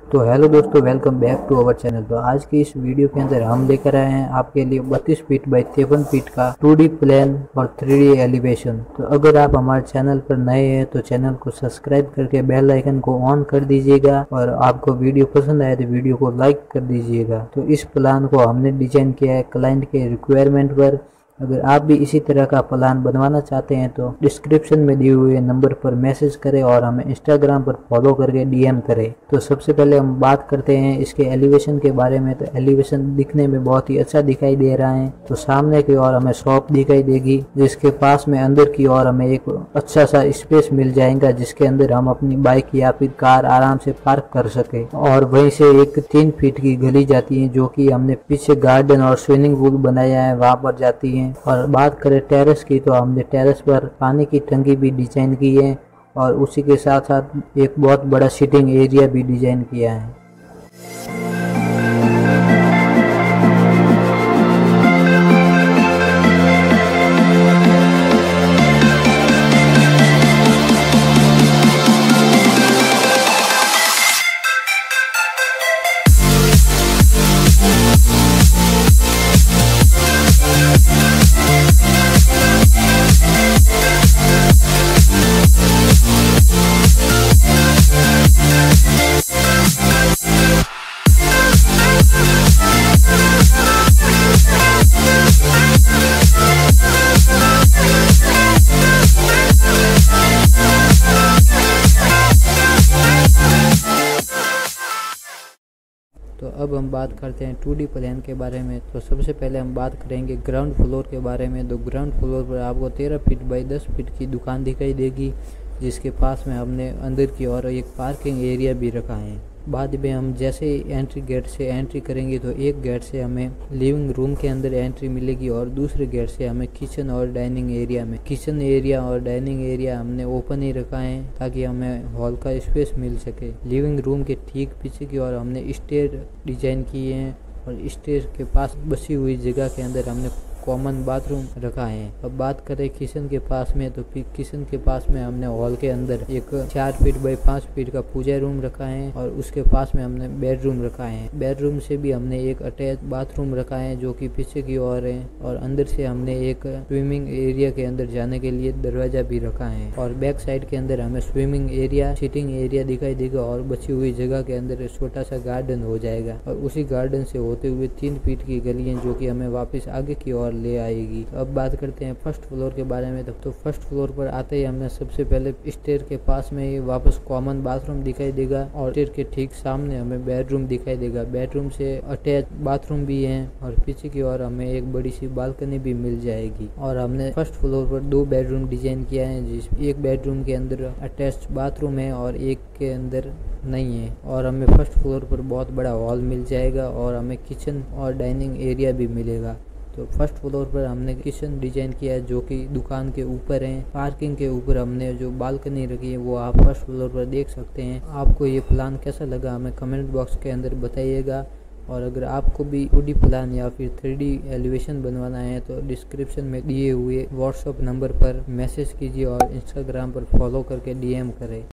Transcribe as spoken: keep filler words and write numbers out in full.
तो हेलो दोस्तों, welcome back to our channel. तो आज की इस वीडियो के अंदर हम लेकर आए हैं आपके लिए बत्तीस फीट बाई तिरपन फीट का टू डी प्लान और थ्री डी एलिवेशन। तो अगर आप हमारे चैनल पर नए हैं तो चैनल को सब्सक्राइब करके बेल आइकन को ऑन कर दीजिएगा और आपको वीडियो पसंद आए तो वीडियो को लाइक कर दीजिएगा। तो इस प्लान को हमने डिजाइन किया है क्लाइंट के रिक्वायरमेंट पर। अगर आप भी इसी तरह का प्लान बनवाना चाहते हैं तो डिस्क्रिप्शन में दिए हुए नंबर पर मैसेज करें और हमें इंस्टाग्राम पर फॉलो करके डीएम करें। तो सबसे पहले हम बात करते हैं इसके एलिवेशन के बारे में। तो एलिवेशन दिखने में बहुत ही अच्छा दिखाई दे रहा है। तो सामने की ओर हमें शॉप दिखाई देगी, जिसके पास में अंदर की ओर हमें एक अच्छा सा स्पेस मिल जाएगा, जिसके अंदर हम अपनी बाइक या फिर कार आराम से पार्क कर सके। और वहीं से एक तीन फीट की गली जाती है, जो कि हमने पीछे गार्डन और स्विमिंग पूल बनाया है, वहां पर जाती है। और बात करें टेरेस की, तो हमने टेरेस पर पानी की टंकी भी डिजाइन की है और उसी के साथ साथ एक बहुत बड़ा सिटिंग एरिया भी डिजाइन किया है। तो अब हम बात करते हैं टू डी प्लान के बारे में। तो सबसे पहले हम बात करेंगे ग्राउंड फ्लोर के बारे में। तो ग्राउंड फ्लोर पर आपको तेरह फीट बाई दस फीट की दुकान दिखाई देगी, जिसके पास में हमने अंदर की ओर एक पार्किंग एरिया भी रखा है। बाद में हम जैसे ही एंट्री गेट से एंट्री करेंगे तो एक गेट से हमें लिविंग रूम के अंदर एंट्री मिलेगी और दूसरे गेट से हमें किचन और डाइनिंग एरिया में किचन एरिया और डाइनिंग एरिया हमने ओपन ही रखा है, ताकि हमें हॉल का स्पेस मिल सके। लिविंग रूम के ठीक पीछे की ओर हमने स्टेयर डिजाइन किए हैं और स्टेयर के पास बसी हुई जगह के अंदर हमने कॉमन बाथरूम रखा है। अब बात करें किचन के पास में, तो किचन के पास में हमने हॉल के अंदर एक चार फीट बाई पाँच फीट का पूजा रूम रखा है और उसके पास में हमने बेडरूम रखा है। बेडरूम से भी हमने एक अटैच बाथरूम रखा है, जो कि पीछे की ओर है, और अंदर से हमने एक स्विमिंग एरिया के अंदर जाने के लिए दरवाजा भी रखा है। और बैक साइड के अंदर हमें स्विमिंग एरिया, सिटिंग एरिया दिखाई देगा और बची हुई जगह के अंदर छोटा सा गार्डन हो जाएगा। और उसी गार्डन से होते हुए तीन फीट की गलियां, जो कि हमें वापस आगे की ओर ले आएगी। तो अब बात करते हैं फर्स्ट फ्लोर के बारे में। तो फर्स्ट फ्लोर पर आते ही हमें सबसे पहले स्टेयर के पास में ही वापस कॉमन बाथरूम दिखाई देगा और स्टेयर के ठीक सामने हमें बेडरूम दिखाई देगा। बेडरूम से अटैच बाथरूम भी है और पीछे की ओर हमें एक बड़ी सी बालकनी भी मिल जाएगी। और हमने फर्स्ट फ्लोर पर दो बेडरूम डिजाइन किया है, जिस एक बेडरूम के अंदर अटैच बाथरूम है और एक के अंदर नहीं है। और हमें फर्स्ट फ्लोर पर बहुत बड़ा हॉल मिल जाएगा और हमें किचन और डाइनिंग एरिया भी मिलेगा। तो फर्स्ट फ्लोर पर हमने किचन डिजाइन किया है, जो कि दुकान के ऊपर है। पार्किंग के ऊपर हमने जो बालकनी रखी है वो आप फर्स्ट फ्लोर पर देख सकते हैं। आपको ये प्लान कैसा लगा हमें कमेंट बॉक्स के अंदर बताइएगा। और अगर आपको भी टू डी प्लान या फिर थ्री डी एलिवेशन बनवाना है तो डिस्क्रिप्शन में दिए हुए व्हाट्सएप नंबर पर मैसेज कीजिए और इंस्टाग्राम पर फॉलो करके डीएम करें।